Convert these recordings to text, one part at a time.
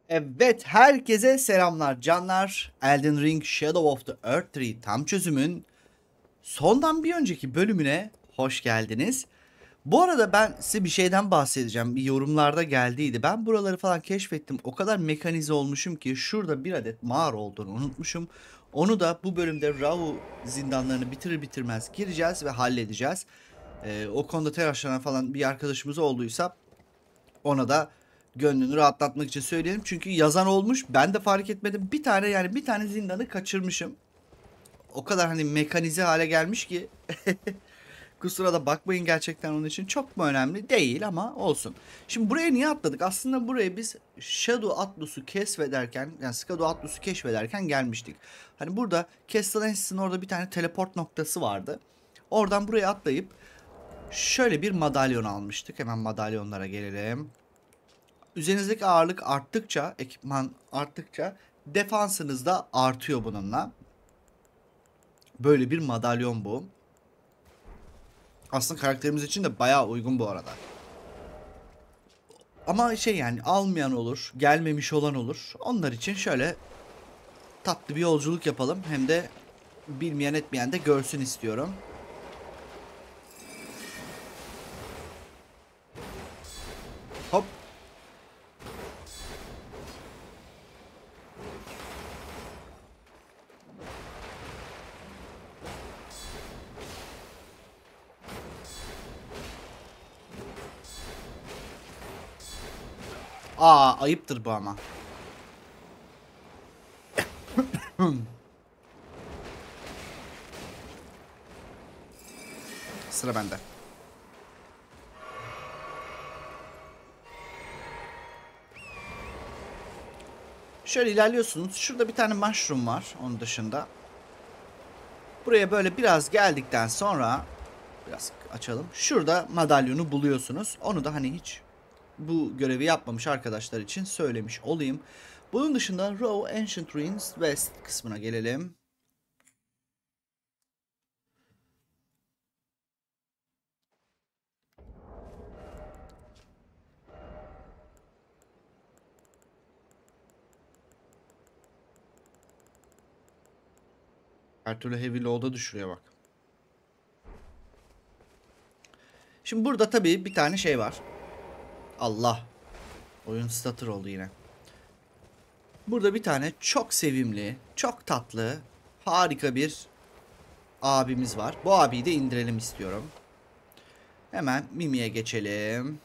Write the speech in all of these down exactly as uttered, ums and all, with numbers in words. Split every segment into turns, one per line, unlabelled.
Evet, herkese selamlar canlar. Elden Ring Shadow of the Earth üç tam çözümün sondan bir önceki bölümüne hoş geldiniz. Bu arada ben size bir şeyden bahsedeceğim. Bir yorumlarda geldiydi. Ben buraları falan keşfettim. O kadar mekanize olmuşum ki şurada bir adet mağara olduğunu unutmuşum. Onu da bu bölümde Rahu zindanlarını bitirir bitirmez gireceğiz ve halledeceğiz. Ee, o konuda telaşlanan falan bir arkadaşımız olduysa ona da gönlünü rahatlatmak için söyleyelim. Çünkü yazan olmuş. Ben de fark etmedim. Bir tane yani bir tane zindanı kaçırmışım. O kadar hani mekanize hale gelmiş ki. Kusura da bakmayın gerçekten onun için. Çok mu önemli? Değil ama olsun. Şimdi buraya niye atladık? Aslında buraya biz Shadow Atlas'u keşfederken yani Shadow Atlas'u keşfederken gelmiştik. Hani burada Castellance'in orada bir tane teleport noktası vardı. Oradan buraya atlayıp şöyle bir madalyon almıştık. Hemen madalyonlara gelelim. Üzerinizdeki ağırlık arttıkça, ekipman arttıkça defansınız da artıyor bununla. Böyle bir madalyon bu. Aslında karakterimiz için de bayağı uygun bu arada. Ama şey yani almayan olur, gelmemiş olan olur. Onlar için şöyle tatlı bir yolculuk yapalım. Hem de bilmeyen etmeyen de görsün istiyorum. Hop. Aa, ayıptır bu ama. Sıra bende. Şöyle ilerliyorsunuz. Şurada bir tane mushroom var onun dışında. Buraya böyle biraz geldikten sonra biraz açalım. Şurada madalyonu buluyorsunuz. Onu da hani hiç bu görevi yapmamış arkadaşlar için söylemiş olayım. Bunun dışında Raw Ancient Ruins West kısmına gelelim. Her türlü Heavy Load'a düşürüyor bak. Şimdi burada tabii bir tane şey var. Allah. Oyun stutter oldu yine. Burada bir tane çok sevimli, çok tatlı, harika bir abimiz var. Bu abiyi de indirelim istiyorum. Hemen Mimi'ye geçelim.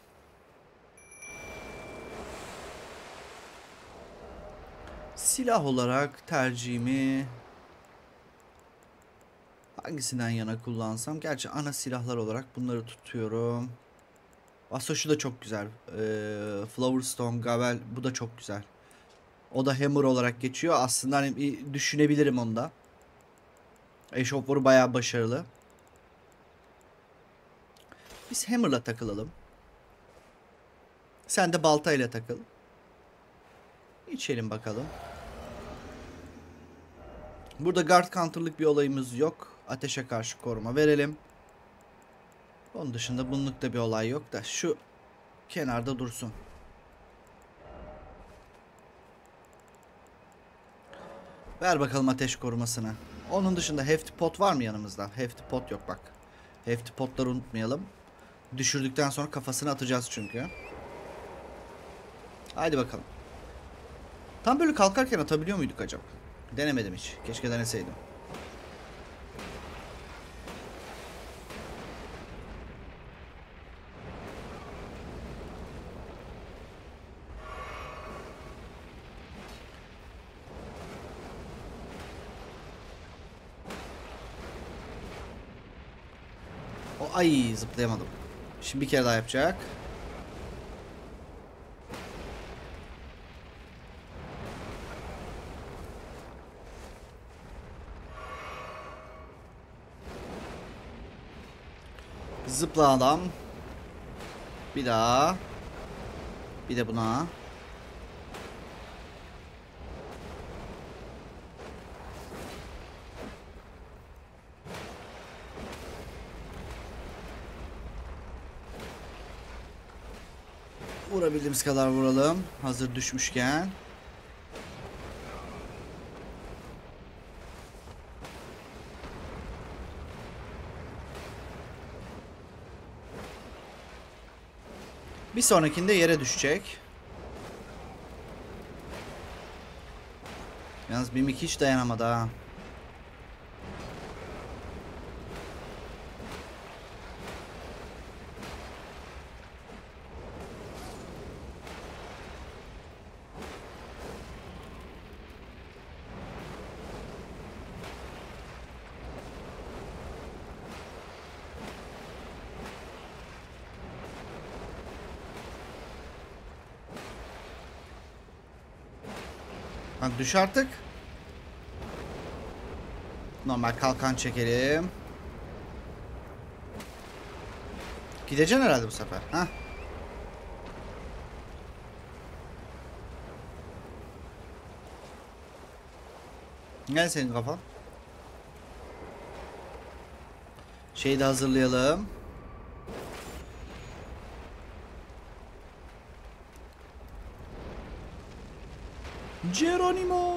Silah olarak tercihimi hangisinden yana kullansam? Gerçi ana silahlar olarak bunları tutuyorum. Aslında şu da çok güzel. Ee, Flowerstone, Gavel bu da çok güzel. O da Hammer olarak geçiyor. Aslında hani bir düşünebilirim onda. Ash of War'u bayağı başarılı. Biz Hammer'la takılalım. Sen de baltayla takıl. İçelim bakalım. Burada guard counter'lık bir olayımız yok. Ateşe karşı koruma verelim. Onun dışında bunluk da bir olay yok da şu kenarda dursun. Ver bakalım ateş korumasını. Onun dışında hefty pot var mı yanımızda? Hefty pot yok bak. Hefty potları unutmayalım. Düşürdükten sonra kafasını atacağız çünkü. Haydi bakalım. Tam böyle kalkarken atabiliyor muyduk acaba? Denemedim hiç. Keşke deneseydim. O ay zıplayamadım. Şimdi bir kere daha yapacak. Zıpla adam. Bir daha. Bir de buna. Vurabildiğimiz kadar vuralım. Hazır düşmüşken. Bir sonrakinde yere düşecek. Yalnız Mimik hiç dayanamadı ha. Bak düş artık. Normal kalkan çekelim. Gideceksin herhalde bu sefer. Hah. Gel senin kafan. Şeyi de hazırlayalım. Geronimo.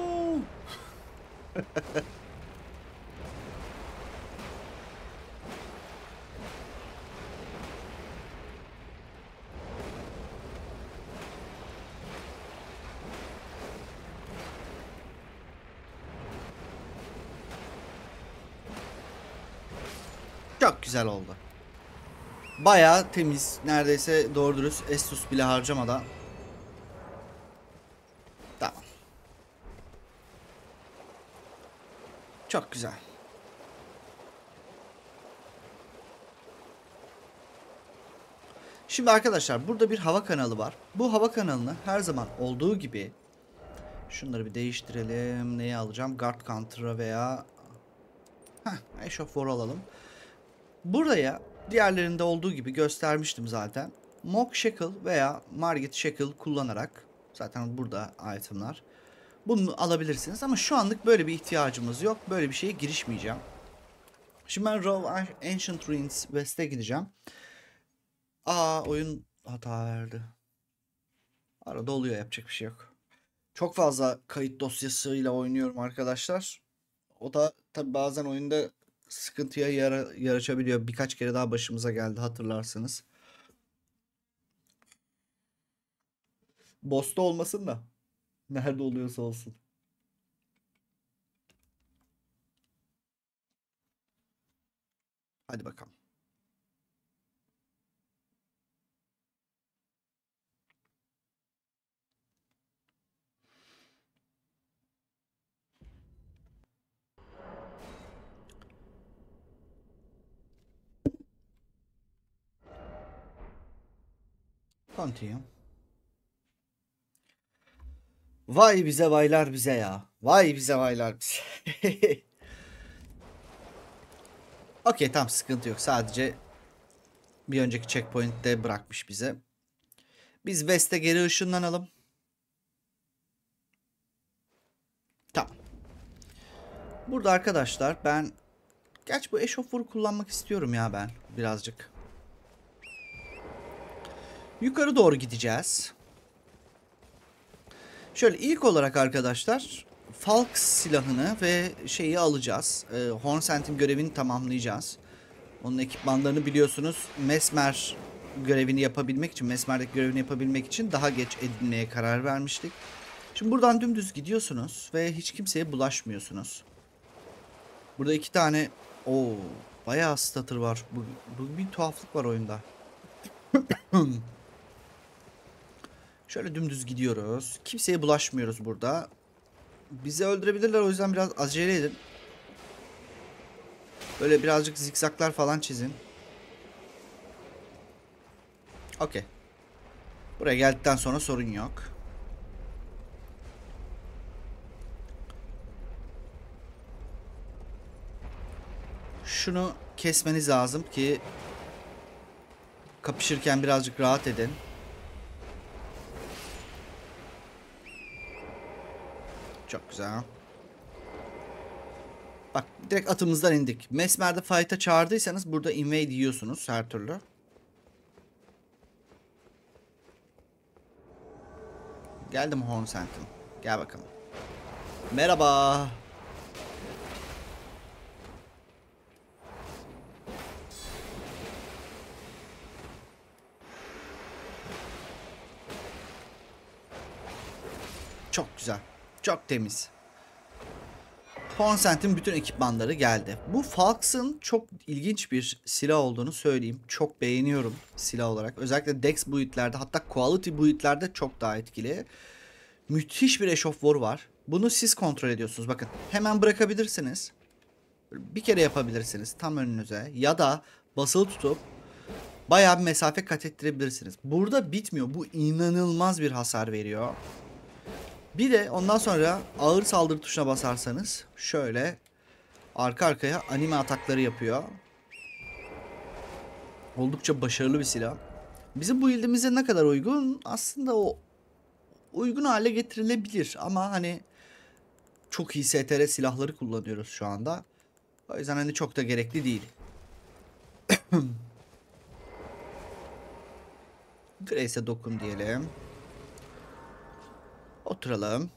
Çok güzel oldu. Bayağı temiz. Neredeyse doğru dürüst Estus bile harcamadan. Tamam. Çok güzel. Şimdi arkadaşlar burada bir hava kanalı var. Bu hava kanalını her zaman olduğu gibi şunları bir değiştirelim. Neyi alacağım? Guard Counter'a veya Heh, Ash of War alalım. Buraya diğerlerinde olduğu gibi göstermiştim zaten. Mog Shackle veya Margit Shackle kullanarak zaten burada itemlar. Bunu alabilirsiniz ama şu anlık böyle bir ihtiyacımız yok. Böyle bir şeye girişmeyeceğim. Şimdi ben Raw Ancient Ruins West'e gideceğim. Aa oyun hata verdi. Arada oluyor, yapacak bir şey yok. Çok fazla kayıt dosyasıyla oynuyorum arkadaşlar. O da tabi bazen oyunda sıkıntıya yara, yaraşabiliyor. Birkaç kere daha başımıza geldi, hatırlarsınız. Boss'ta olmasın da. Nerede oluyorsa olsun. Hadi bakalım. Continue. Vay bize vaylar bize ya. Vay bize vaylar bize. Okey, tamam, sıkıntı yok. Sadece bir önceki checkpoint'te bırakmış bize. Biz West'e geri ışınlanalım. Tamam. Burada arkadaşlar ben gerçi bu Ash of War kullanmak istiyorum ya ben birazcık. Yukarı doğru gideceğiz. Şöyle ilk olarak arkadaşlar Falk silahını ve şeyi alacağız. Ee, Hornsent'in görevini tamamlayacağız. Onun ekipmanlarını biliyorsunuz. Mesmer görevini yapabilmek için, Mesmer'deki görevini yapabilmek için daha geç edinmeye karar vermiştik. Şimdi buradan dümdüz gidiyorsunuz ve hiç kimseye bulaşmıyorsunuz. Burada iki tane o bayağı statır var. Bu, bu bir tuhaflık var oyunda. Şöyle dümdüz gidiyoruz. Kimseye bulaşmıyoruz burada. Bizi öldürebilirler, o yüzden biraz acele edin. Böyle birazcık zikzaklar falan çizin. Okey. Buraya geldikten sonra sorun yok. Şunu kesmeniz lazım ki kapışırken birazcık rahat edin. Çok güzel. Bak direkt atımızdan indik. Mesmer'de fight'a çağırdıysanız burada invade yiyorsunuz her türlü. Geldim Hornsent'im. Gel bakalım. Merhaba. Çok güzel. Çok temiz. Consent'in bütün ekipmanları geldi. Bu Falks'ın çok ilginç bir silah olduğunu söyleyeyim. Çok beğeniyorum silah olarak. Özellikle Dex boyutlarda, hatta Quality boyutlarda çok daha etkili. Müthiş bir eşoför var. Bunu siz kontrol ediyorsunuz. Bakın hemen bırakabilirsiniz. Bir kere yapabilirsiniz tam önünüze. Ya da basılı tutup bayağı bir mesafe kat ettirebilirsiniz. Burada bitmiyor. Bu inanılmaz bir hasar veriyor. Bir de ondan sonra ağır saldırı tuşuna basarsanız şöyle arka arkaya anime atakları yapıyor. Oldukça başarılı bir silah. Bizim bu build'imize ne kadar uygun? Aslında o uygun hale getirilebilir ama hani çok iyi S T R silahları kullanıyoruz şu anda. O yüzden hani çok da gerekli değil. Grace'e dokun diyelim. Oturalım.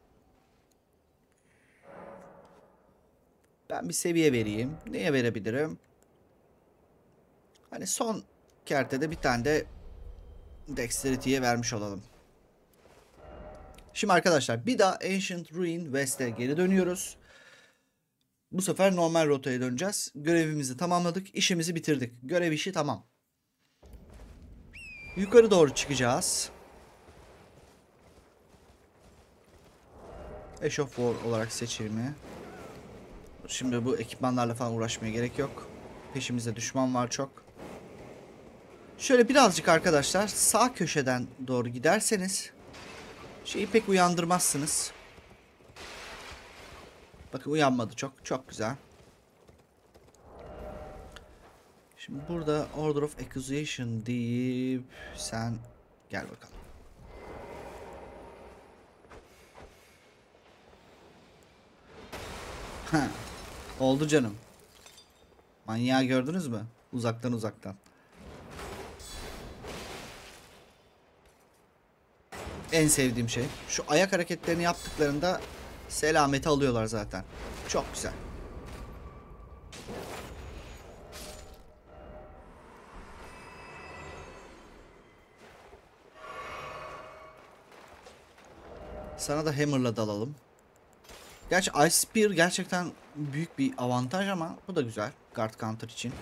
Ben bir seviye vereyim. Neye verebilirim? Hani son kertede bir tane de Dexterity'ye vermiş olalım. Şimdi arkadaşlar bir daha Ancient Ruin West'e geri dönüyoruz. Bu sefer normal rotaya döneceğiz. Görevimizi tamamladık. İşimizi bitirdik. Görev işi tamam. Yukarı doğru çıkacağız. Ash of War olarak seçilimi. Şimdi bu ekipmanlarla falan uğraşmaya gerek yok. Peşimizde düşman var çok. Şöyle birazcık arkadaşlar sağ köşeden doğru giderseniz şeyi pek uyandırmazsınız. Bakın uyanmadı çok. Çok güzel. Şimdi burada Order of Accusation deyip sen gel bakalım. Ha, oldu canım. Manyağı gördünüz mü? Uzaktan uzaktan. En sevdiğim şey. Şu ayak hareketlerini yaptıklarında selameti alıyorlar zaten. Çok güzel. Sana da Hammer'la dalalım. Gerçi Ice Spear gerçekten büyük bir avantaj ama bu da güzel. Guard Counter için.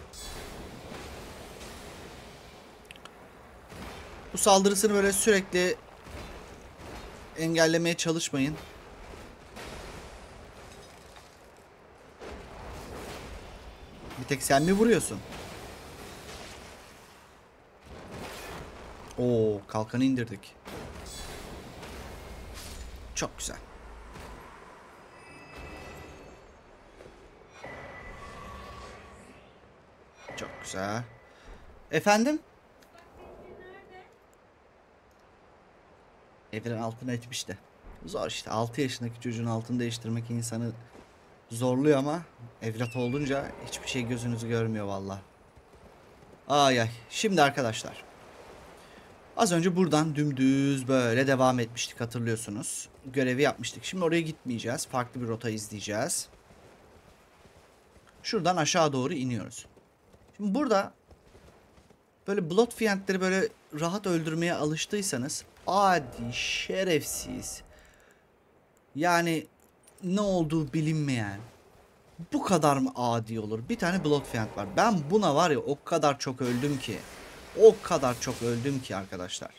Bu saldırısını böyle sürekli engellemeye çalışmayın. Bir tek sen mi vuruyorsun? Oo, kalkanı indirdik. Çok güzel. Çok güzel. Efendim? Evren altına etmişti. Zor işte. altı yaşındaki çocuğun altını değiştirmek insanı zorluyor ama evlat olunca hiçbir şey gözünüzü görmüyor valla. Ay ay. Şimdi arkadaşlar. Az önce buradan dümdüz böyle devam etmiştik hatırlıyorsunuz. Görevi yapmıştık. Şimdi oraya gitmeyeceğiz. Farklı bir rota izleyeceğiz. Şuradan aşağı doğru iniyoruz. Şimdi burada böyle Bloodfiend'leri böyle rahat öldürmeye alıştıysanız adi, şerefsiz, yani ne olduğu bilinmeyen, bu kadar mı adi olur? Bir tane Bloodfiend var. Ben buna var ya o kadar çok öldüm ki. O kadar çok öldüm ki arkadaşlar.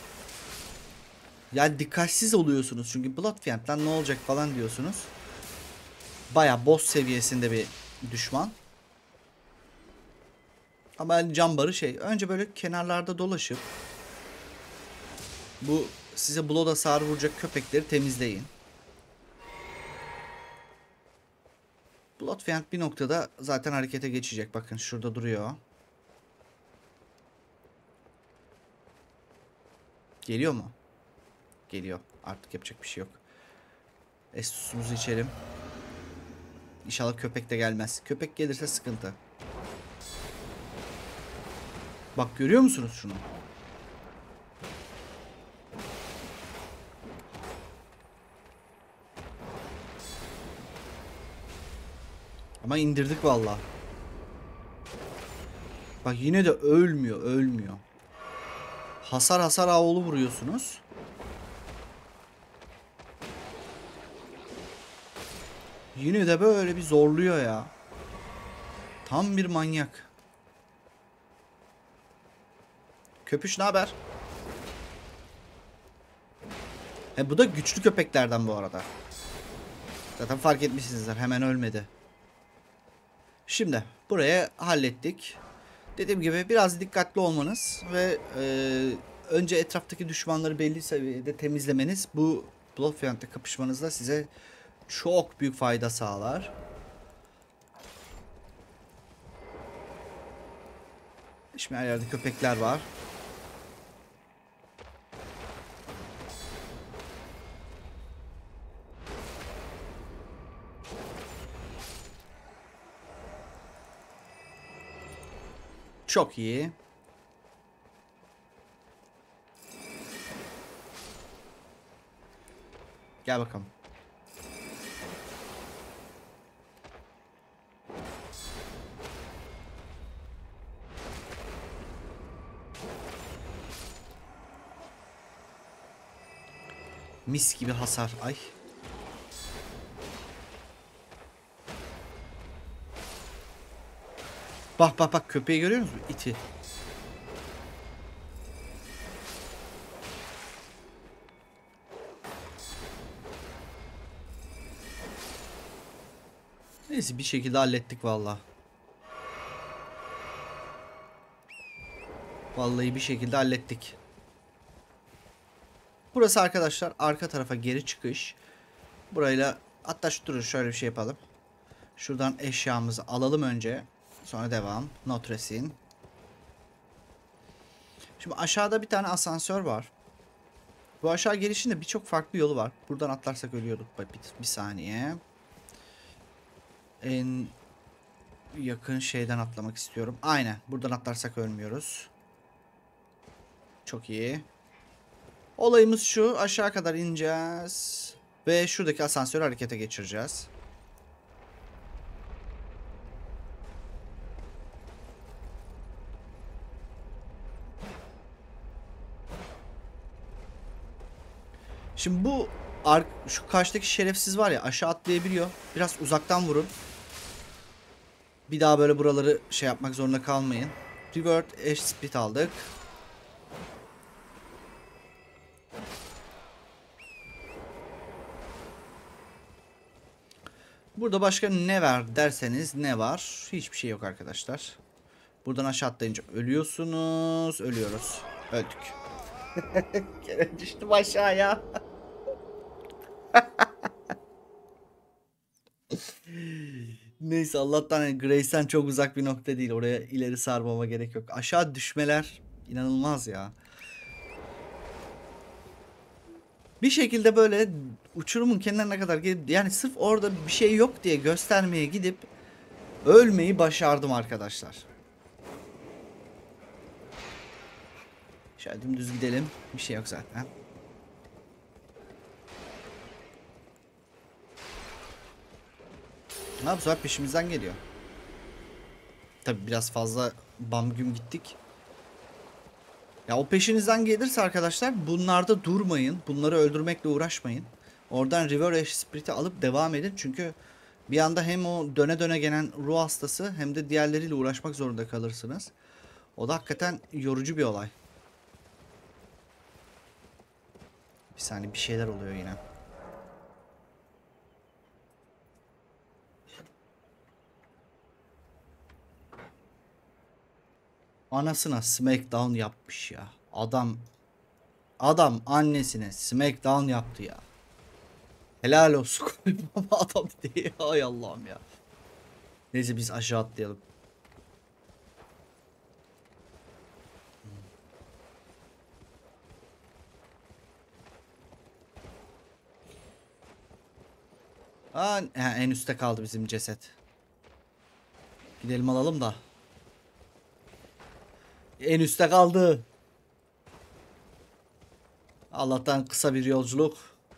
Yani dikkatsiz oluyorsunuz çünkü Bloodfiend'den ne olacak falan diyorsunuz. Baya boss seviyesinde bir düşman. Ama yani can barı şey. Önce böyle kenarlarda dolaşıp bu size blood hasarı vuracak köpekleri temizleyin. Bloodfiend bir noktada zaten harekete geçecek. Bakın şurada duruyor. Geliyor mu? Geliyor. Artık yapacak bir şey yok. Estus'umuzu içelim. İnşallah köpek de gelmez. Köpek gelirse sıkıntı. Bak görüyor musunuz şunu? Ama indirdik vallahi. Bak yine de ölmüyor, ölmüyor. Hasar hasar avlu vuruyorsunuz. Yine de böyle bir zorluyor ya. Tam bir manyak. Köpüş ne haber? He, bu da güçlü köpeklerden bu arada. Zaten fark etmişsinizdir. Hemen ölmedi. Şimdi buraya hallettik. Dediğim gibi biraz dikkatli olmanız ve e, önce etraftaki düşmanları belli seviyede temizlemeniz bu Bloodfiend'le kapışmanızda size çok büyük fayda sağlar. Şimdi her yerde köpekler var. Çok iyi. Gel bakalım. Mis gibi hasar. Ay. Bak bak bak, köpeği görüyor musunuz? İti. Neyse bir şekilde hallettik vallahi. Vallahi bir şekilde hallettik. Burası arkadaşlar arka tarafa geri çıkış. Burayla hatta şu durun şöyle bir şey yapalım. Şuradan eşyamızı alalım önce. Sonra devam. Notresin. Şimdi aşağıda bir tane asansör var. Bu aşağı gelişinde birçok farklı yolu var. Buradan atlarsak ölüyorduk. Bir, bir saniye. En yakın şeyden atlamak istiyorum. Aynen. Buradan atlarsak ölmüyoruz. Çok iyi. Olayımız şu. Aşağı kadar ineceğiz. Ve şuradaki asansörü harekete geçireceğiz. Şimdi bu şu karşıdaki şerefsiz var ya, aşağı atlayabiliyor. Biraz uzaktan vurun. Bir daha böyle buraları şey yapmak zorunda kalmayın. Revert Ash Split aldık. Burada başka ne var derseniz ne var? Hiçbir şey yok arkadaşlar. Buradan aşağı atlayınca ölüyorsunuz. Ölüyoruz. Öldük. Gene düştüm aşağıya. Neyse Allah'tan yani Grace'den çok uzak bir nokta değil. Oraya ileri sarmama gerek yok. Aşağı düşmeler inanılmaz ya. Bir şekilde böyle uçurumun kenarına kadar gelip, yani sırf orada bir şey yok diye göstermeye gidip ölmeyi başardım arkadaşlar. Şöyle dümdüz gidelim. Bir şey yok zaten. Ne bu sefer peşimizden geliyor. Tabi biraz fazla bam güm gittik. Ya o peşinizden gelirse arkadaşlar bunlarda durmayın. Bunları öldürmekle uğraşmayın. Oradan River Ash Spirit'i alıp devam edin. Çünkü bir anda hem o döne döne gelen ruh hastası hem de diğerleriyle uğraşmak zorunda kalırsınız. O da hakikaten yorucu bir olay. Bir saniye, bir şeyler oluyor yine. Anasına Smackdown yapmış ya. Adam adam annesine Smackdown yaptı ya. Helal olsun. Ama adam diye. Ay Allah'ım ya. Neyse biz aşağı atlayalım. Aa, en üstte kaldı bizim ceset. Gidelim alalım da. En üstte kaldı. Allah'tan kısa bir yolculuk.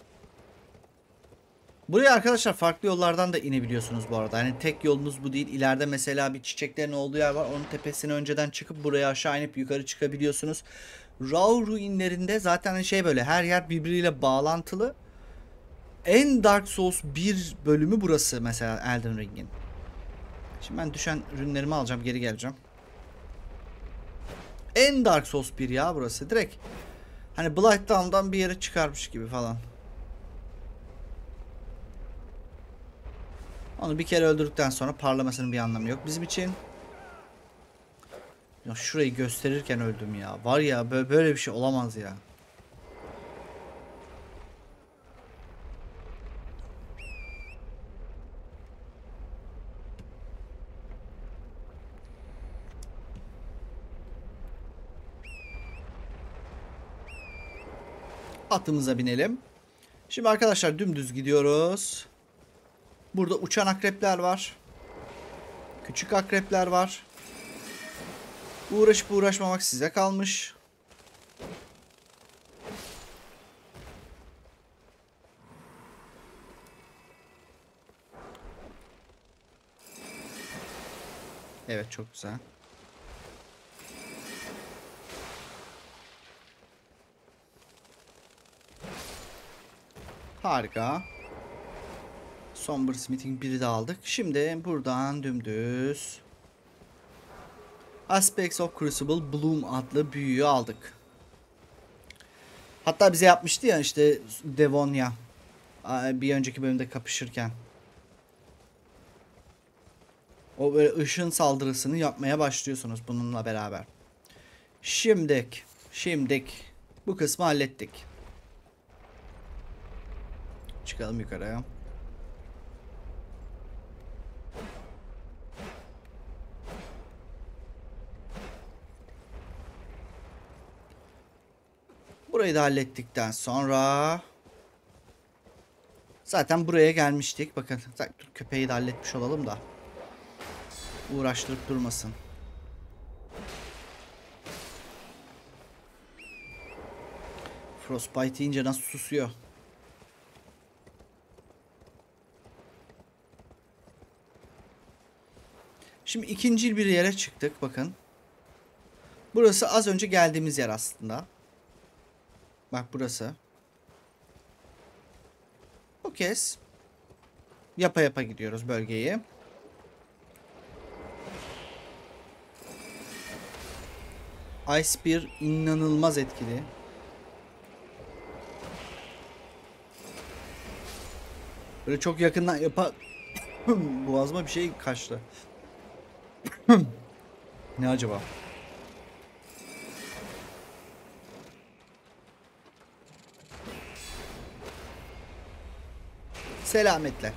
Buraya arkadaşlar farklı yollardan da inebiliyorsunuz bu arada. Yani tek yolunuz bu değil. İleride mesela bir çiçeklerin olduğu yer var. Onun tepesine önceden çıkıp buraya aşağı inip yukarı çıkabiliyorsunuz. Rao ruinlerinde zaten şey böyle her yer birbiriyle bağlantılı. En Dark Souls bir bölümü burası mesela Elden Ring'in. Şimdi ben düşen ürünlerimi alacağım, geri geleceğim. En Dark Souls bir ya burası direkt. Hani Blighttown'dan bir yere çıkarmış gibi falan. Onu bir kere öldürdükten sonra parlamasının bir anlamı yok bizim için. Ya şurayı gösterirken öldüm ya. Var ya böyle, böyle bir şey olamaz ya. Atımıza binelim. Şimdi arkadaşlar dümdüz gidiyoruz. Burada uçan akrepler var. Küçük akrepler var. Uğraşıp uğraşmamak size kalmış. Evet, çok güzel. Harika. Somber Smith'in biri de aldık. Şimdi buradan dümdüz Aspects of Crucible Bloom adlı büyüyü aldık. Hatta bize yapmıştı ya işte Devonia bir önceki bölümde kapışırken. O böyle ışın saldırısını yapmaya başlıyorsunuz bununla beraber. Şimdik, şimdik bu kısmı hallettik. Çıkalım yukarıya. Burayı da hallettikten sonra zaten buraya gelmiştik. Bakın köpeği de halletmiş olalım da uğraştırıp durmasın. Frostbite deyince nasıl susuyor. Şimdi ikinci bir yere çıktık bakın. Burası az önce geldiğimiz yer aslında. Bak burası. Bu kez yapa yapa gidiyoruz bölgeyi. Ice bir inanılmaz etkili. Böyle çok yakından yapa boğazıma bir şey kaçtı. Ne acaba? Selametle.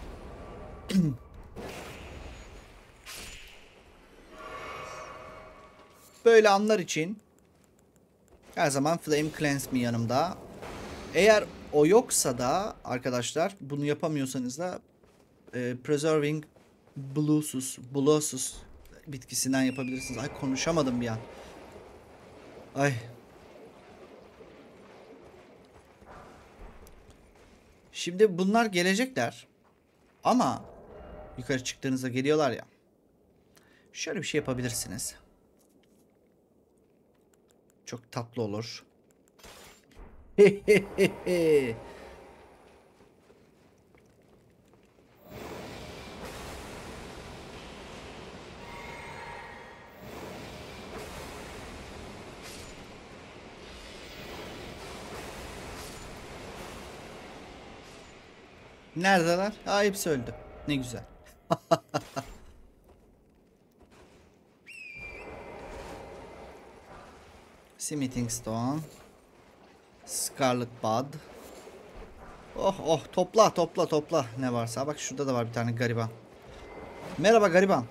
Böyle anlar için her zaman Flame Cleanse mi yanımda? Eğer o yoksa da arkadaşlar bunu yapamıyorsanız da e, Preserving Bluesus, Bluesus bitkisinden yapabilirsiniz. Ay konuşamadım bir an. Ay. Şimdi bunlar gelecekler. Ama yukarı çıktığınızda geliyorlar ya. Şöyle bir şey yapabilirsiniz. Çok tatlı olur. Neredeler? Aa, hepsi öldü. Ne güzel. Smithing Stone. Scarlet Bud. Oh oh, topla topla topla ne varsa. Bak şurada da var bir tane gariban. Merhaba gariban.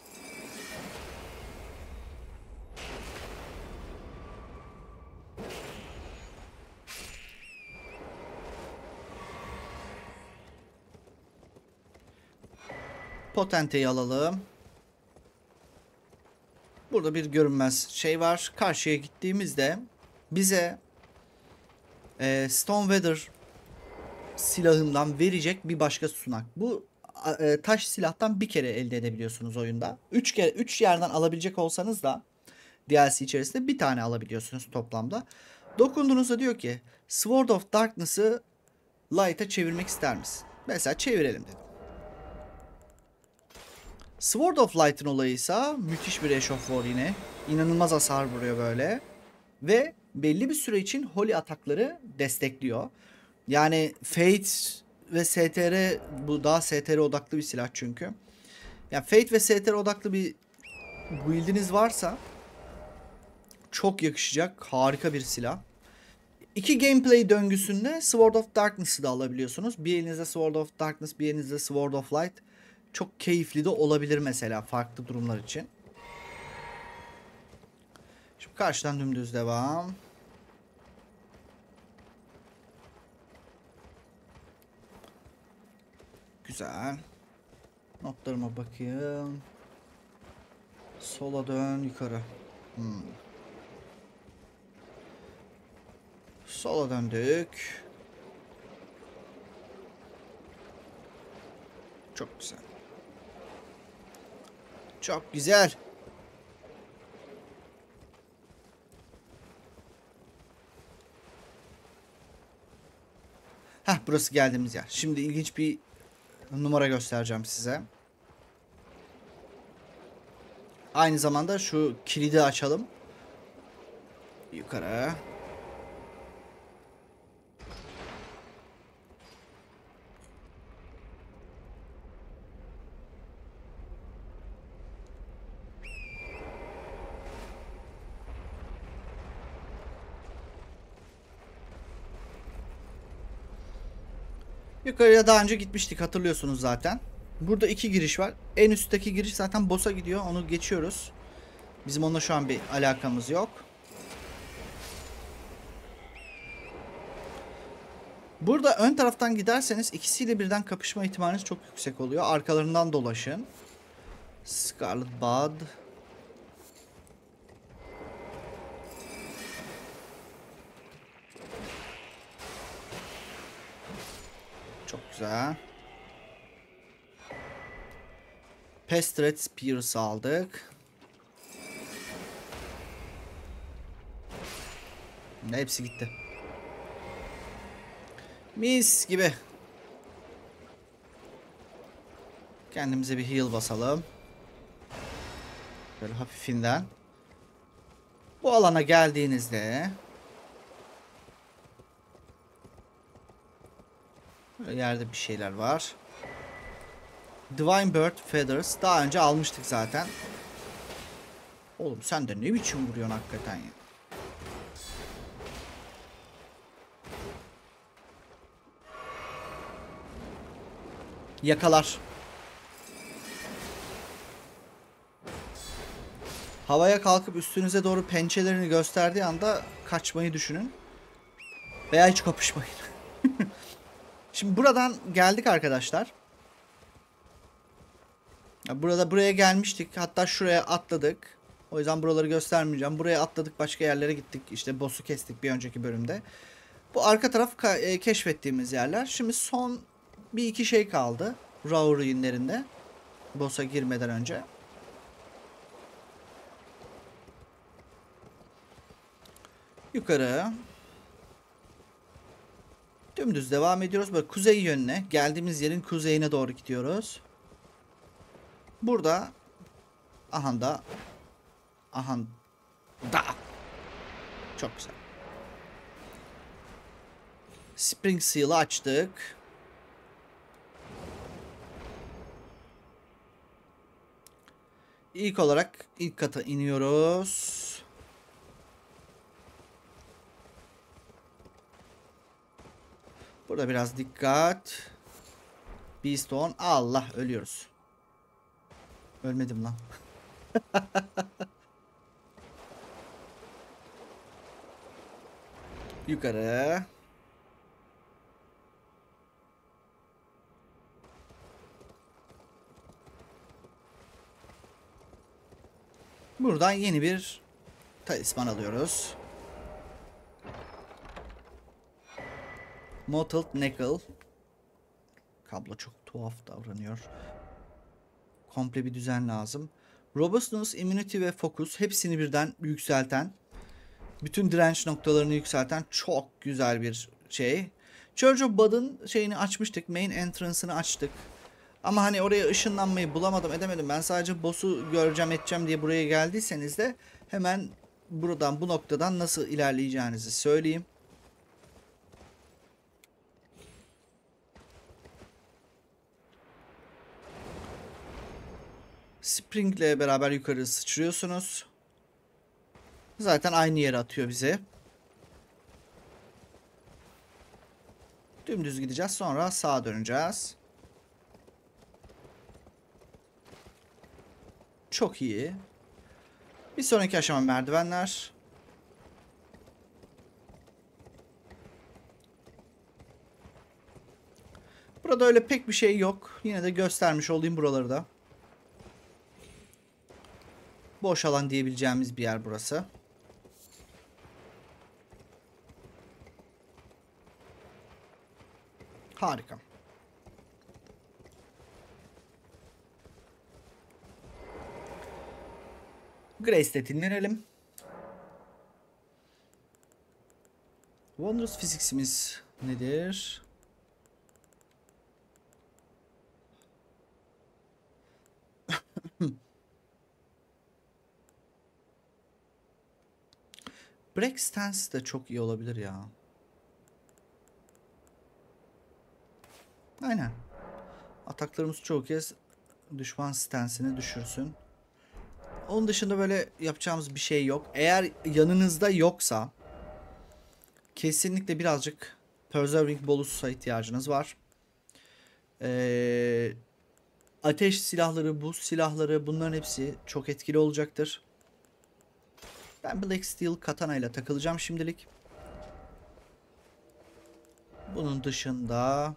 Potente'yi alalım. Burada bir görünmez şey var. Karşıya gittiğimizde bize e, Stoneweather silahından verecek bir başka sunak. Bu e, taş silahtan bir kere elde edebiliyorsunuz oyunda. Üç kere üç yerden alabilecek olsanız da D L C içerisinde bir tane alabiliyorsunuz toplamda. Dokunduğunuzda diyor ki Sword of Darkness'ı Light'a çevirmek ister misin? Mesela çevirelim dedim. Sword of Light'ın olayı ise müthiş bir Ash of War yine. İnanılmaz hasar vuruyor böyle. Ve belli bir süre için Holy atakları destekliyor. Yani Fate ve S T R, bu daha S T R odaklı bir silah çünkü. Yani Fate ve S T R odaklı bir build'iniz varsa çok yakışacak harika bir silah. İki gameplay döngüsünde Sword of Darkness'ı da alabiliyorsunuz. Bir elinizde Sword of Darkness, bir elinizde Sword of Light. Çok keyifli de olabilir mesela farklı durumlar için. Şimdi karşıdan dümdüz devam. Güzel. Notlarıma bakayım. Sola dön, yukarı. Hmm. Sola döndük. Çok güzel. Çok güzel. Heh, burası geldiğimiz yer. Şimdi ilginç bir numara göstereceğim size. Aynı zamanda şu kilidi açalım. Yukarı. Yukarıya daha önce gitmiştik, hatırlıyorsunuz zaten. Burada iki giriş var. En üstteki giriş zaten boss'a gidiyor. Onu geçiyoruz. Bizim onunla şu an bir alakamız yok. Burada ön taraftan giderseniz ikisiyle birden kapışma ihtimaliniz çok yüksek oluyor. Arkalarından dolaşın. Scarlet Bud. Çok güzel. Pestret Spears aldık. Hepsi gitti. Mis gibi. Kendimize bir heal basalım. Böyle hafifinden. Bu alana geldiğinizde böyle yerde bir şeyler var. Divine Bird Feathers. Daha önce almıştık zaten. Oğlum sen de ne biçim vuruyorsun hakikaten ya. Yakalar. Havaya kalkıp üstünüze doğru pençelerini gösterdiği anda kaçmayı düşünün. Veya hiç kapışmayın. Şimdi buradan geldik arkadaşlar. Burada buraya gelmiştik. Hatta şuraya atladık. O yüzden buraları göstermeyeceğim. Buraya atladık, başka yerlere gittik. İşte boss'u kestik bir önceki bölümde. Bu arka taraf e, keşfettiğimiz yerler. Şimdi son bir iki şey kaldı. Raw ruinlerinde. Boss'a girmeden önce. Yukarı. Dümdüz devam ediyoruz. Böyle kuzey yönüne. Geldiğimiz yerin kuzeyine doğru gidiyoruz. Burada ahanda ahanda çok güzel. Spring Seal'ı açtık. İlk olarak ilk kata iniyoruz. Burada biraz dikkat. Beastone. Allah, ölüyoruz. Ölmedim lan. Yukarı. Buradan yeni bir talisman alıyoruz. Mottled Knuckle. Kablo çok tuhaf davranıyor. Komple bir düzen lazım. Robustness, Immunity ve Focus hepsini birden yükselten, bütün direnç noktalarını yükselten çok güzel bir şey. Church of Bud'ın şeyini açmıştık. Main entrance'ını açtık. Ama hani oraya ışınlanmayı bulamadım, edemedim. Ben sadece boss'u göreceğim, edeceğim diye buraya geldiyseniz de hemen buradan, bu noktadan nasıl ilerleyeceğinizi söyleyeyim. Spring'le beraber yukarı sıçrıyorsunuz. Zaten aynı yere atıyor bizi. Dümdüz gideceğiz, sonra sağa döneceğiz. Çok iyi. Bir sonraki aşama merdivenler. Burada öyle pek bir şey yok. Yine de göstermiş olayım buraları da. Boş alan diyebileceğimiz bir yer burası. Harika. Grace'de dinlenelim. Wondrous Physics'imiz nedir? Break Stance de çok iyi olabilir ya. Aynen. Ataklarımız çoğu kez düşman stance'ini düşürsün. Onun dışında böyle yapacağımız bir şey yok. Eğer yanınızda yoksa kesinlikle birazcık Preserving Bolus'a ihtiyacınız var. Ee, ateş silahları, buz silahları, bunların hepsi çok etkili olacaktır. Ben Black Steel Katana ile takılacağım şimdilik. Bunun dışında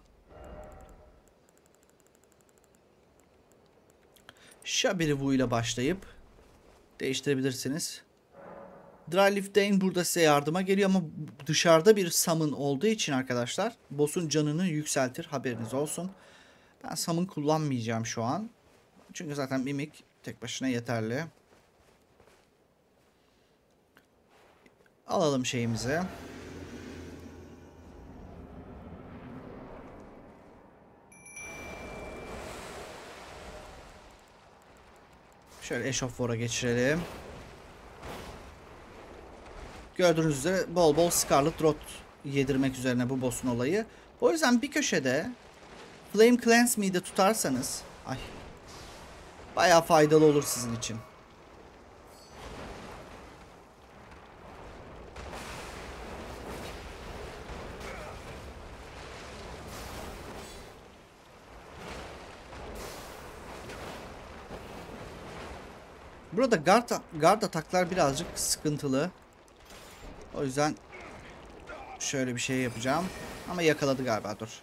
Shabirivu ile başlayıp değiştirebilirsiniz. Dryleaf Dane burada size yardıma geliyor ama dışarıda bir summon olduğu için arkadaşlar boss'un canını yükseltir, haberiniz olsun. Ben summon kullanmayacağım şu an. Çünkü zaten Mimic tek başına yeterli. Alalım şeyimizi. Şöyle Ash of War'a geçirelim. Gördüğünüz üzere bol bol Scarlet Rot yedirmek üzerine bu boss'un olayı. O yüzden bir köşede Flame Cleanse Me'de tutarsanız ay, bayağı faydalı olur sizin için. Burada guard, guard ataklar birazcık sıkıntılı. O yüzden şöyle bir şey yapacağım. Ama yakaladı galiba, dur.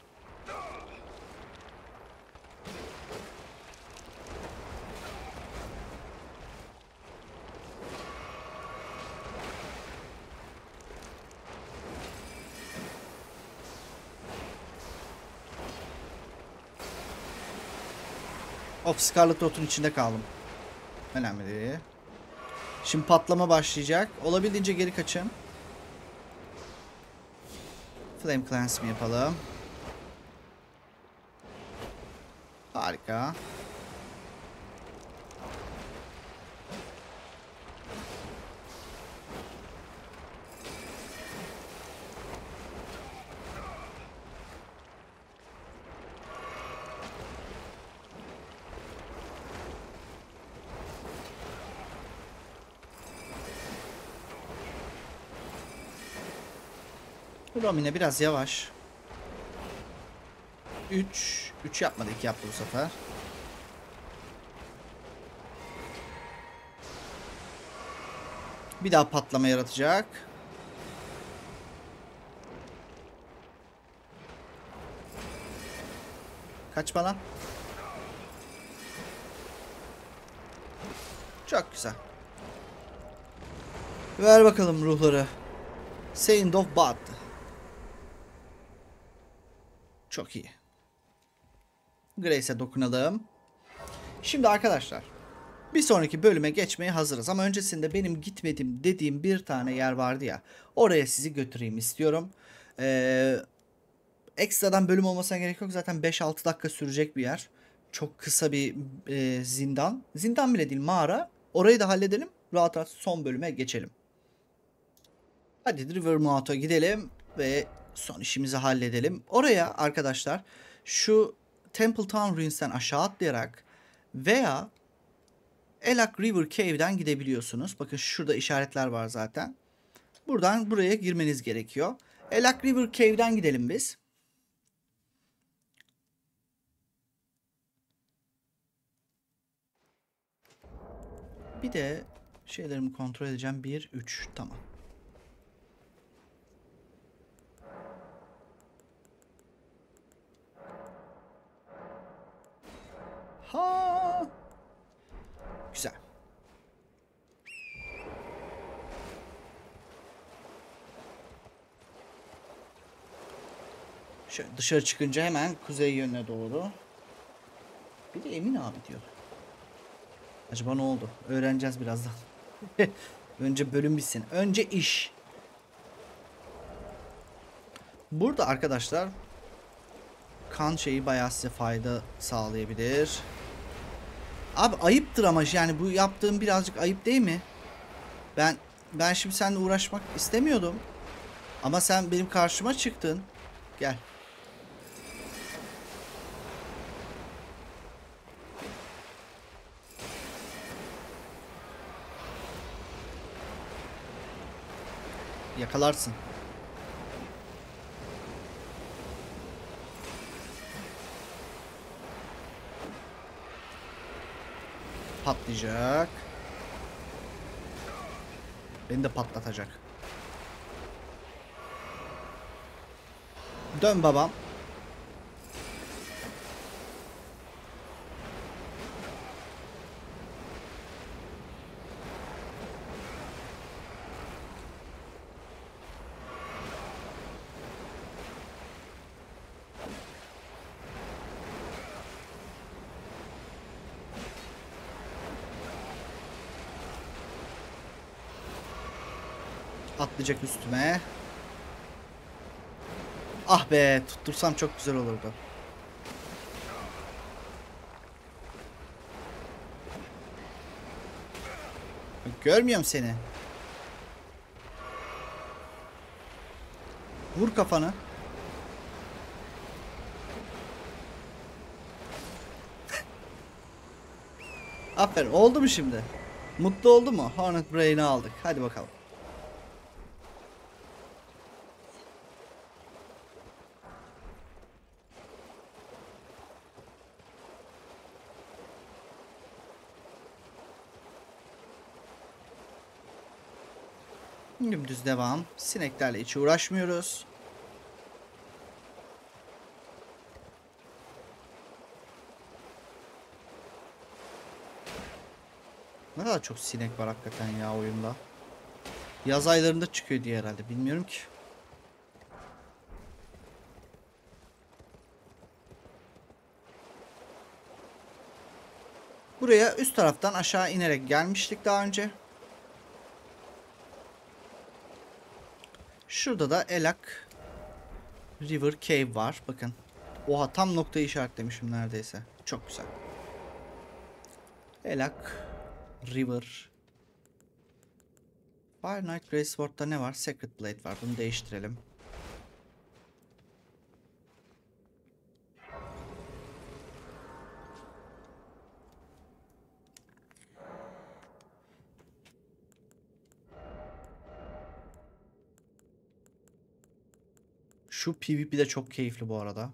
Of, Scarlet Rot'un içinde kaldım. Önemli değil. Şimdi patlama başlayacak. Olabildiğince geri kaçın. Flame Cleanse mi yapalım? Harika. Romine biraz yavaş. üç. üç yapmadı, iki yaptı bu sefer. Bir daha patlama yaratacak. Kaçma lan. Çok güzel. Ver bakalım ruhları. Saint of Bud. Çok iyi. Grace'e dokunalım. Şimdi arkadaşlar, bir sonraki bölüme geçmeye hazırız. Ama öncesinde benim gitmedim dediğim bir tane yer vardı ya. Oraya sizi götüreyim istiyorum. Ee, ekstradan bölüm olmasına gerek yok. Zaten beş altı dakika sürecek bir yer. Çok kısa bir e, zindan. Zindan bile değil, mağara. Orayı da halledelim. Rahat rahat son bölüme geçelim. Hadi Rivermouth'a gidelim ve son işimizi halledelim. Oraya arkadaşlar şu Temple Town Ruins'ten aşağı atlayarak veya Elak River Cave'den gidebiliyorsunuz. Bakın şurada işaretler var zaten. Buradan buraya girmeniz gerekiyor. Elak River Cave'den gidelim biz. Bir de şeylerimi kontrol edeceğim. bir, üç. Tamam. Ha! Güzel. Şöyle dışarı çıkınca hemen kuzey yönüne doğru. Bir de Emin abi diyor. Acaba ne oldu? Öğreneceğiz birazdan. Önce bölüm bitsin. Önce iş. Burada arkadaşlar kan şeyi bayağı size fayda sağlayabilir. Abi ayıptır ama yani bu yaptığım birazcık ayıp değil mi? Ben ben şimdi seninle uğraşmak istemiyordum. Ama sen benim karşıma çıktın. Gel. Yakalarsın. Patlayacak. Beni de patlatacak. Dön babam. Atlayacak üstüme. Ah be, tuttursam çok güzel olurdu. Görmüyorum seni. Vur kafanı. Aferin. Oldu mu şimdi? Mutlu oldu mu? Hornet Brain'i aldık. Hadi bakalım. Dümdüz devam. Sineklerle hiç uğraşmıyoruz. Ne kadar çok sinek var hakikaten ya oyunda. Yaz aylarında çıkıyor diye herhalde. Bilmiyorum ki. Buraya üst taraftan aşağı inerek gelmiştik daha önce. Şurada da Elak River Cave var. Bakın. Oha, tam noktayı işaretlemişim neredeyse. Çok güzel. Elak River. Fire Knight Greatsword'da ne var? Sacred Blade var. Bunu değiştirelim. Şu PvP de çok keyifli bu arada.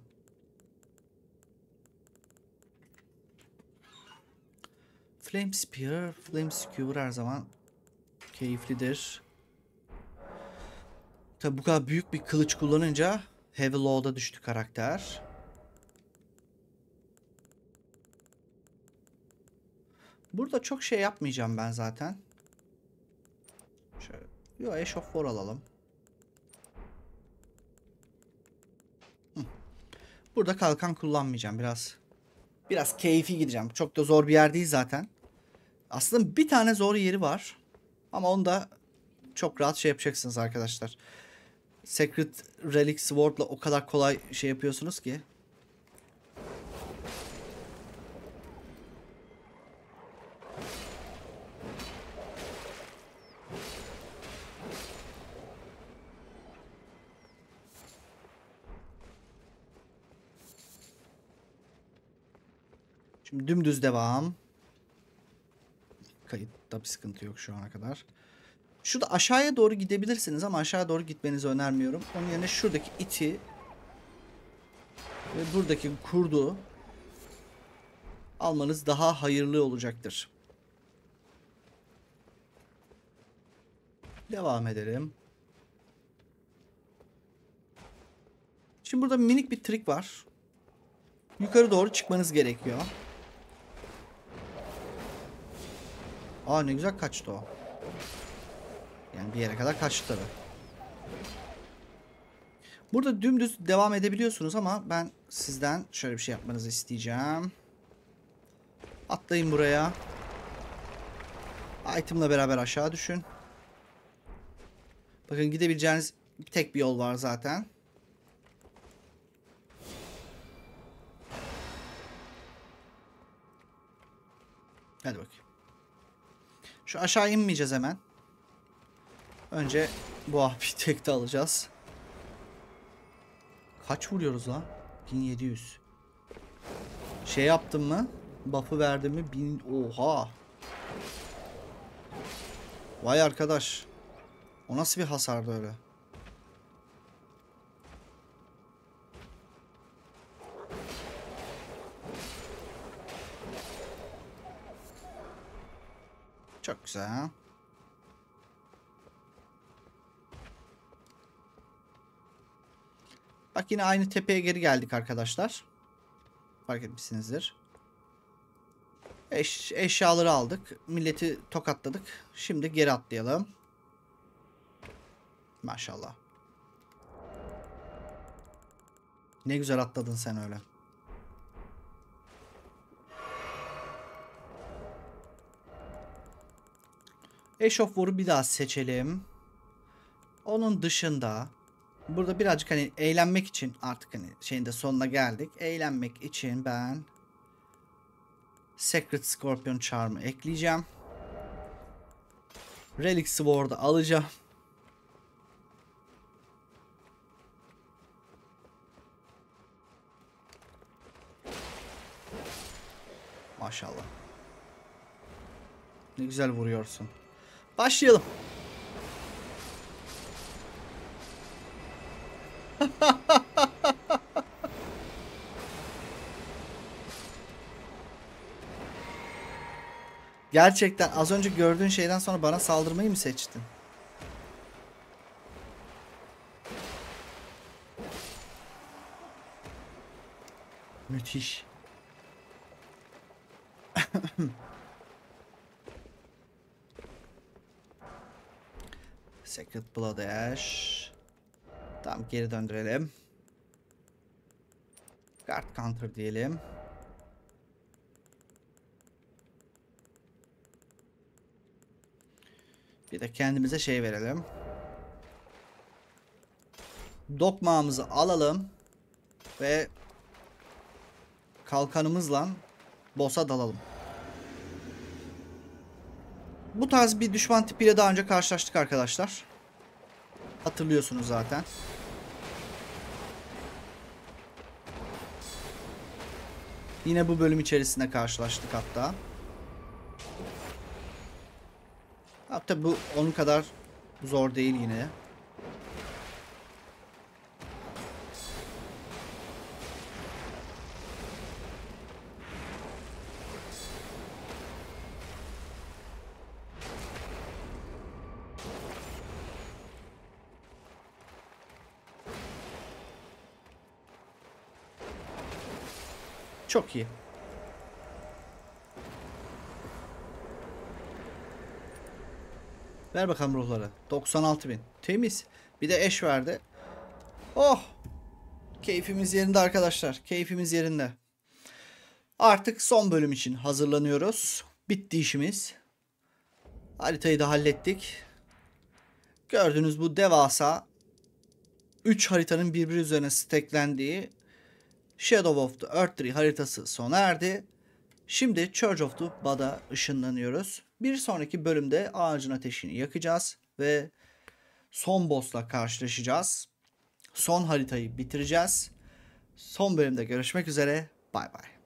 Flame Spear, Flame Skewer her zaman keyiflidir. Tabi bu kadar büyük bir kılıç kullanınca Heavy Low'da düştü karakter. Burada çok şey yapmayacağım ben zaten. Şöyle. Yo, Ash of War alalım. Hı. Burada kalkan kullanmayacağım. Biraz biraz keyfi gideceğim. Çok da zor bir yer değil zaten. Aslında bir tane zor yeri var. Ama onu da çok rahat şey yapacaksınız arkadaşlar. Secret Relic Sword'la o kadar kolay şey yapıyorsunuz ki. Şimdi dümdüz devam. Kayıtta bir sıkıntı yok şu ana kadar. Şurada aşağıya doğru gidebilirsiniz ama aşağı doğru gitmenizi önermiyorum. Onun yerine şuradaki iti ve buradaki kurdu almanız daha hayırlı olacaktır. Devam edelim. Şimdi burada minik bir trik var. Yukarı doğru çıkmanız gerekiyor. Aa, ne güzel kaçtı o. Yani bir yere kadar kaçtı tabii. Burada dümdüz devam edebiliyorsunuz ama ben sizden şöyle bir şey yapmanızı isteyeceğim. Atlayın buraya. Item'la beraber aşağı düşün. Bakın gidebileceğiniz tek bir yol var zaten. Hadi bakayım. Şu aşağı inmeyeceğiz hemen. Önce bu abi tekte alacağız. Kaç vuruyoruz lan? bin yedi yüz. Şey yaptım mı? Buff'ı verdim mi? bin... Oha. Vay arkadaş. O nasıl bir hasardı öyle? Çok güzel. Bak yine aynı tepeye geri geldik arkadaşlar. Fark etmişsinizdir. Eş, eşyaları aldık. Milleti tokatladık. Şimdi geri atlayalım. Maşallah. Ne güzel atladın sen öyle. Ash of War'u bir daha seçelim. Onun dışında burada birazcık hani eğlenmek için artık hani şeyin de sonuna geldik. Eğlenmek için ben Secret Scorpion Charm'ı ekleyeceğim. Relic Sword'u alacağım. Maşallah. Ne güzel vuruyorsun. Başlayalım. Gerçekten az önce gördüğün şeyden sonra bana saldırmayı mı seçtin? Müthiş. Secret Blood Ash. Tamam, geri döndürelim. Guard Counter diyelim. Bir de kendimize şey verelim. Dokmağımızı alalım. Ve kalkanımızla boss'a dalalım. Bu tarz bir düşman tipiyle daha önce karşılaştık arkadaşlar. Hatırlıyorsunuz zaten. Yine bu bölüm içerisinde karşılaştık hatta. Hatta bu onun kadar zor değil yine. Çok iyi. Ver bakalım ruhları. doksan altı bin. Temiz. Bir de eş verdi. Oh. Keyfimiz yerinde arkadaşlar. Keyfimiz yerinde. Artık son bölüm için hazırlanıyoruz. Bitti işimiz. Haritayı da hallettik. Gördüğünüz bu devasa üç haritanın birbiri üzerine stacklendiği Shadow of the Erdtree haritası sona erdi. Şimdi Church of the Bad'a ışınlanıyoruz. Bir sonraki bölümde ağacın ateşini yakacağız ve son boss'la karşılaşacağız. Son haritayı bitireceğiz. Son bölümde görüşmek üzere. Bay bay.